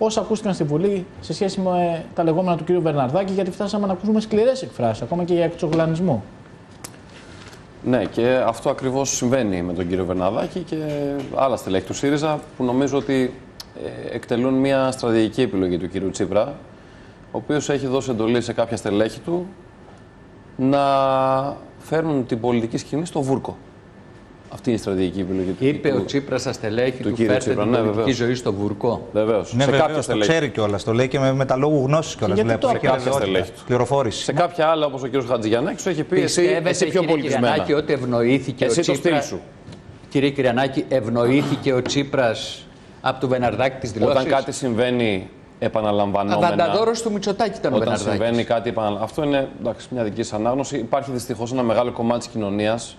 Όσα ακούστηκαν στη Βουλή σε σχέση με τα λεγόμενα του κ. Βερναρδάκη, γιατί φτάσαμε να ακούσουμε σκληρές εκφράσεις, ακόμα και για εξογλανισμό. Ναι, και αυτό ακριβώς συμβαίνει με τον κύριο Βερναρδάκη και άλλα στελέχη του ΣΥΡΙΖΑ, που νομίζω ότι εκτελούν μια στρατηγική επιλογή του κύριου Τσίπρα, ο οποίος έχει δώσει εντολή σε κάποια στελέχη του να φέρνουν την πολιτική σκηνή στο βούρκο. Αυτή είναι η στρατηγική επιλογή του. Είπε ο Τσίπρας στα στελέχη του φέρτε την πολιτική ζωή στο βούρκο. Βεβαίως. Ναι, σε κάποια το στελέχη. ξέρει κιόλας. Το λέει και με τα λόγου γνώσης κιόλας. Σε κάποια στελέχη του. Πληροφόρηση. Σε κάποια άλλα, όπως ο κύριος Χατζηγιαννάκης, του έχει πει εσύ πιο πολιτισμένα. Κυριαννάκη, ότι ευνοήθηκε εσύ ο το Τσίπρας. στυλ σου. Κύριε Κυριαννάκη, ευνοήθηκε ο Τσίπρας από του Βερναρδάκη τις δηλώσεις. Όταν κάτι συμβαίνει επαναλαμβανόμενα. Αβανταδόρος του Μητσοτάκη ήταν ο Βερναρδάκης. Όταν συμβαίνει κάτι επαναλαμβανόμενα. Αυτό είναι εντάξει, μια δική σας ανάγνωση. Υπάρχει δυστυχώς ένα μεγάλο κομμάτι της κοινωνίας,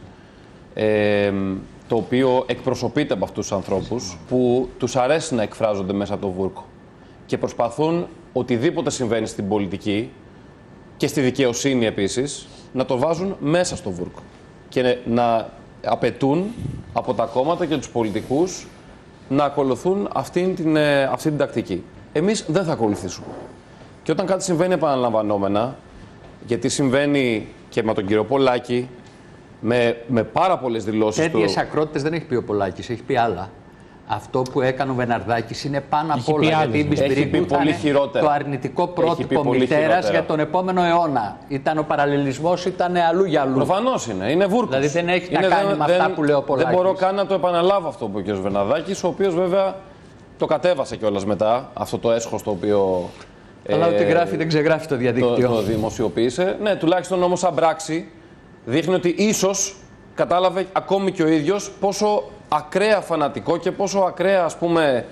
το οποίο εκπροσωπείται από αυτούς τους ανθρώπους που τους αρέσει να εκφράζονται μέσα από το βούρκο και προσπαθούν οτιδήποτε συμβαίνει στην πολιτική και στη δικαιοσύνη επίσης να το βάζουν μέσα στο βούρκο και να απαιτούν από τα κόμματα και τους πολιτικούς να ακολουθούν αυτή την τακτική. Εμείς δεν θα ακολουθήσουμε. Και όταν κάτι συμβαίνει επαναλαμβανόμενα, γιατί συμβαίνει και με τον κύριο Πολάκη, με πάρα πολλές δηλώσεις του. Τέτοιες ακρότητες δεν έχει πει ο Πολάκης, έχει πει άλλα. Αυτό που έκανε ο Βερναρδάκης είναι πάνω απ' όλα. Γιατί η Μπισμπυρίκου ήταν το αρνητικό πρότυπο μητέρας για τον επόμενο αιώνα. Ήταν ο παραλληλισμός, ήταν αλλού για αλλού. Προφανώς είναι. Είναι βούρκος. Δηλαδή δεν έχει να κάνει με αυτά που λέει ο Πολάκης. Δεν μπορώ καν να το επαναλάβω αυτό που είπε ο κ. Βερναρδάκης, ο οποίος βέβαια το κατέβασε κιόλας μετά, αυτό το έσχος το οποίο. Αλλά ό,τι γράφει δεν ξεγράφει το διαδίκτυο. Το δημοσιοποίησε. Ναι, τουλάχιστον όμως σαν πράξη δείχνει ότι ίσως κατάλαβε ακόμη και ο ίδιος πόσο ακραία φανατικό και πόσο ακραία, ας πούμε,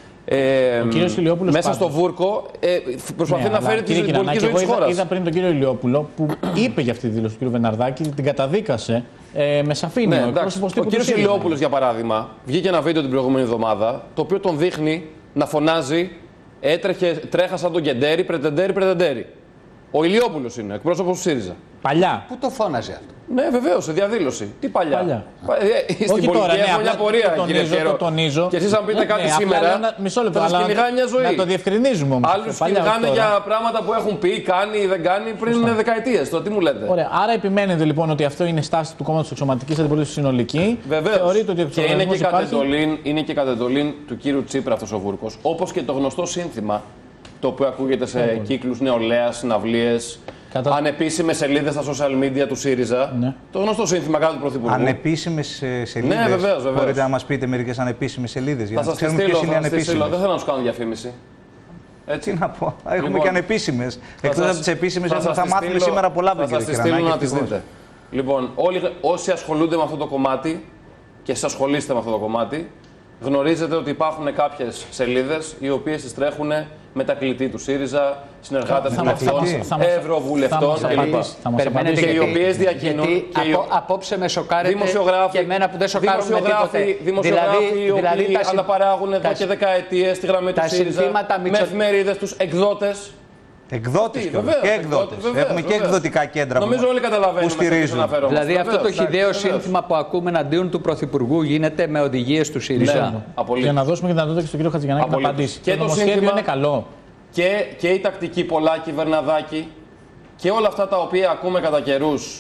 μέσα στο βούρκο προσπαθεί να φέρει την πολιτική ζωή της χώρας. Είδα πριν τον κύριο Ηλιόπουλο που είπε για αυτή τη δήλωση του κ. Βερναρδάκη, την καταδίκασε με σαφήνεια. Ναι, ο κύριος Ηλιόπουλος, για παράδειγμα, βγήκε ένα βίντεο την προηγούμενη εβδομάδα, το οποίο τον δείχνει να φωνάζει τρέχα σαν τον Κεντέρι, πρετεντέρι. Ο Ηλιόπουλος είναι, εκπρόσωπος του ΣΥΡΙΖΑ. Παλιά. Πού το φώναζε αυτό? Ναι, βεβαίως, σε διαδήλωση. Τι παλιά. Στην Όχι πολιτική τώρα, έχουμε μια πορεία, κύριε Φιέρο. Το τονίζω. Και εσείς αν πείτε κάτι σήμερα, μισό λεπτό, θα σας κυνηγάει μια ζωή. Να το διευκρινίζουμε όμως. Άλλους κυνηγάνε για πράγματα που έχουν πει, κάνει ή δεν κάνει πριν δεκαετίες. Το τι μου λέτε. Ωραία. Άρα επιμένετε λοιπόν ότι αυτό είναι στάση του κόμματος εξωματικής αντιπολίτευσης συνολική. Βεβαίως. Θεωρείτε ότι και είναι και κατ' εντολήν του κύριου Τσίπρα αυτός ο βούρκος. Όπως και το γνωστό σύνθημα, το οποίο ακούγεται σε κύκλους νεολαίας, συναυλίες, ανεπίσημες σελίδες στα social media του ΣΥΡΙΖΑ. Ναι. Το γνωστό σύνθημα κάτω του Πρωθυπουργού. Ανεπίσημες σελίδες. Ναι, βεβαίως. Μπορείτε να μας πείτε μερικές ανεπίσημες σελίδες? Θα σας τις στείλω. Δεν θέλω να σου κάνω διαφήμιση. Έτσι. Τι να πω. Έχουμε και ανεπίσημες. Εκτός από τις επίσημες, θα μάθουμε σήμερα πολλά από Θα σας τις στείλω να τις δείτε. Λοιπόν, όσοι ασχολούνται με αυτό το κομμάτι και εσείς ασχολείστε με αυτό το κομμάτι, γνωρίζετε ότι υπάρχουν κάποιες σελίδες οι οποίες τις τρέχουν με τα κλητή του ΣΥΡΙΖΑ, συνεργάτες βουλευτών, ευρωβουλευτών κλπ. Και οι οποίες διακινούν. Απόψε με σοκάρετε και εμένα που δεν σοκάρουν με τίποτε. Δημοσιογράφοι οι οποίοι αναπαράγουν εδώ και δεκαετίες τη γραμμή του ΣΥΡΙΖΑ με εφημερίδες τους, εκδότες. Εκδότες και εκδότες. Έχουμε και εκδοτικά κέντρα. Νομίζω όλοι καταλαβαίνουμε που στηρίζουν. Δηλαδή αυτό το χυδαίο σύνθημα που ακούμε εναντίον του Πρωθυπουργού γίνεται με οδηγίες του ΣΥΡΙΖΑ. Για να δώσουμε και δυνατότητα και στον κύριο Χατζηγιαννάκη να απαντήσει. Και το σύνθημα είναι καλό. Και η τακτική Πολάκη, Βερναρδάκη και όλα αυτά τα οποία ακούμε κατά καιρούς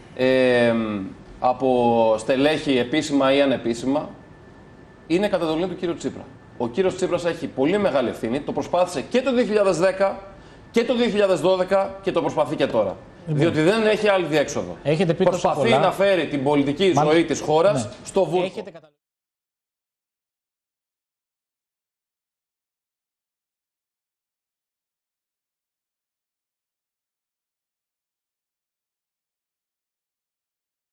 από στελέχη επίσημα ή ανεπίσημα είναι κατά εντολή του κύριου Τσίπρα. Ο κύριος Τσίπρας έχει πολύ μεγάλη ευθύνη. Το προσπάθησε και το 2010 και το 2012 και το προσπαθεί και τώρα. Διότι δεν έχει άλλη διέξοδο. Προσπαθεί να φέρει την πολιτική ζωή της χώρας στο βούρκο.